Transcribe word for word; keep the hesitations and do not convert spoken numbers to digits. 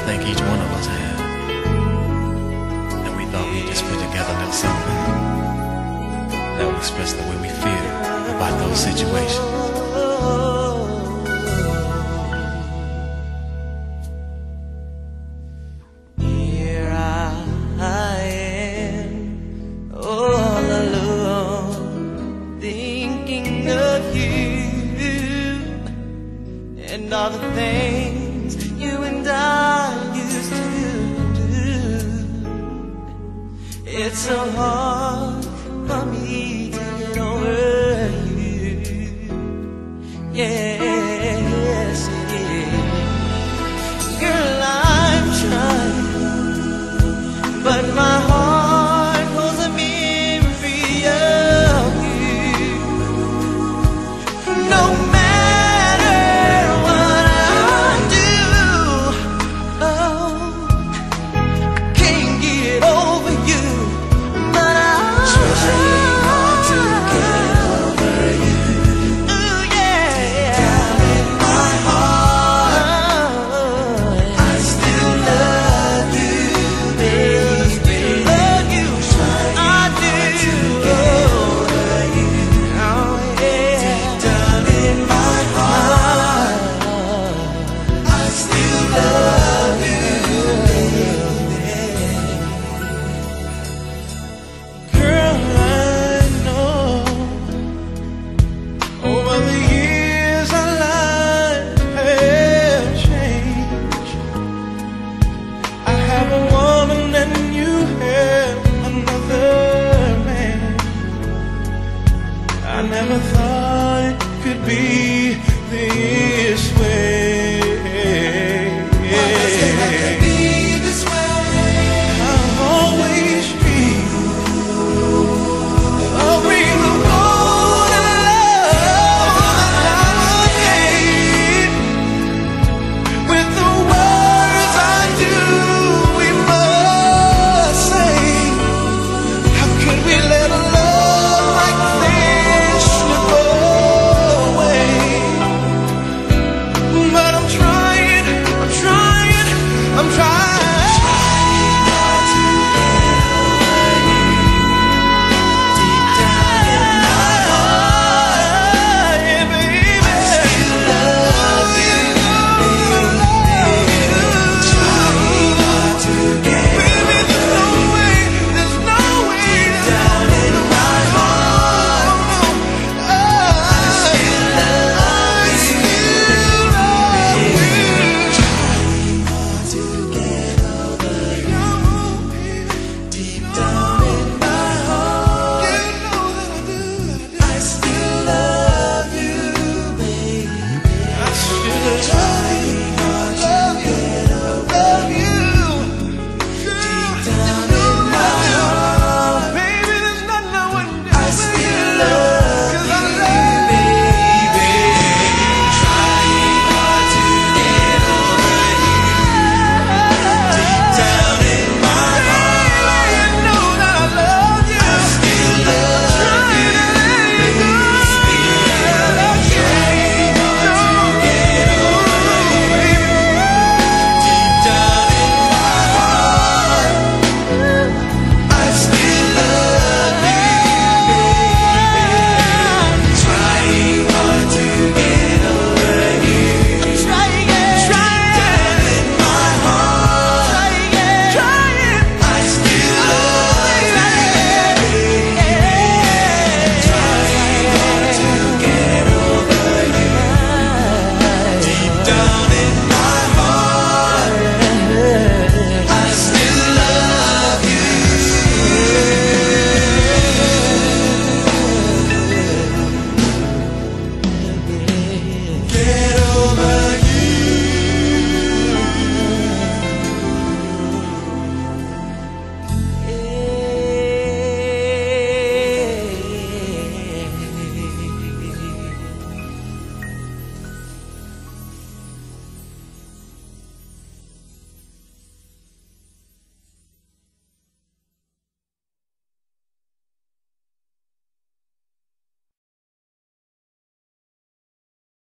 think each one of us have. And we thought we'd just put together a little something that would express the way we feel about those situations. And all the things you and I used to do. It's so hard for me to get over you. Yes, it is. Girl, I'm trying, but my heart holds a memory of you. No matter I never thought it could be this way.